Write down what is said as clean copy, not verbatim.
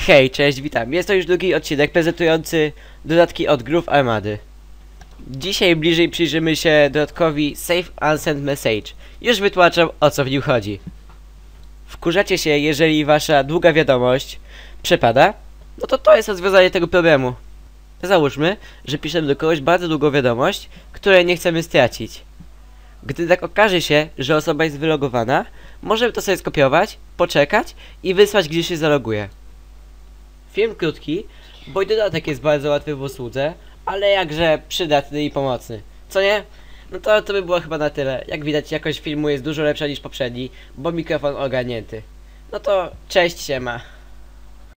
Hej, cześć, witam. Jest to już drugi odcinek prezentujący dodatki od Groove Armady. Dzisiaj bliżej przyjrzymy się dodatkowi Save Unsent Message. Już wytłumaczam, o co w nim chodzi. Wkurzacie się, jeżeli wasza długa wiadomość przepada? No to jest rozwiązanie tego problemu. Załóżmy, że piszemy do kogoś bardzo długą wiadomość, której nie chcemy stracić. Gdy tak okaże się, że osoba jest wylogowana, możemy to sobie skopiować, poczekać i wysłać, gdzie się zaloguje. Film krótki, bo i dodatek jest bardzo łatwy w usłudze, ale jakże przydatny i pomocny. Co nie? No to by było chyba na tyle. Jak widać, jakość filmu jest dużo lepsza niż poprzedni, bo mikrofon ogarnięty. No to cześć, siema.